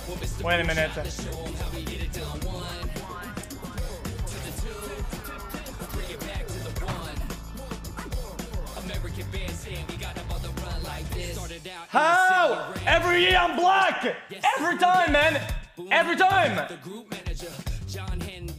Wait a minute. How? Every year I'm black! Every time, man! Every time!